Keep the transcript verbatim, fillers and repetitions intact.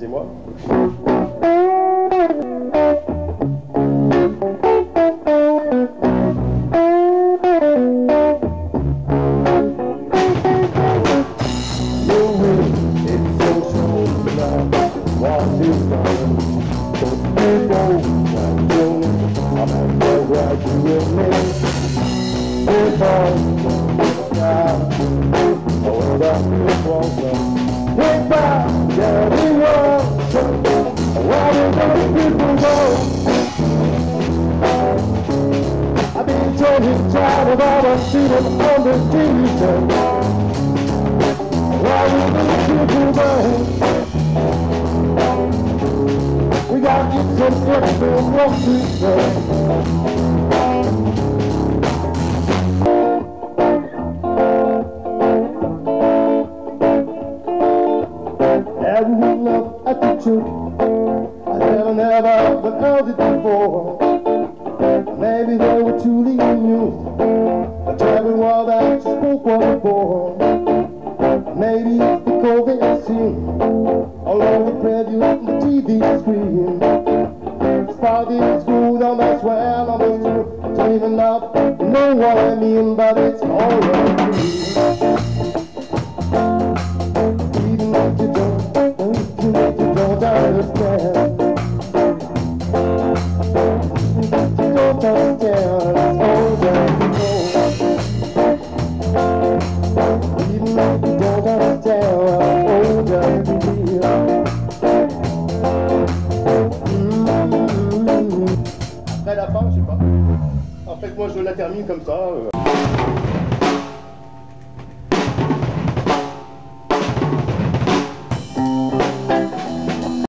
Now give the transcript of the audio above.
excusez-moi. I've been turning tired of all the freedom on the television. Why we the people burn? We got to get some extra work to do. Having love at the church, I never, never but heard it before. Maybe they were truly amused, but everyone that you spoke was before. Maybe it's because they had seen all over the preview on the T V screen. Started school, now that's where I'm true. I don't even love, you know what I mean, but it's all right. Even if you don't, even if you don't understand. Après la fin, je sais pas. En fait, moi je la termine comme ça. Euh...